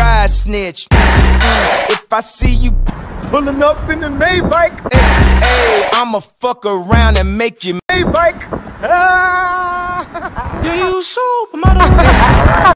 ride snitch. If I see you pulling up in the Maybach, hey, I'ma fuck around and make you Maybach. You supermodel.